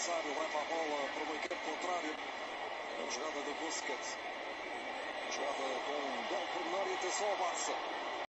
adversário leva a bola para o meio campo contrário. A jogada de Busquets. Jogada com um belo pormenor e atenção ao Barça.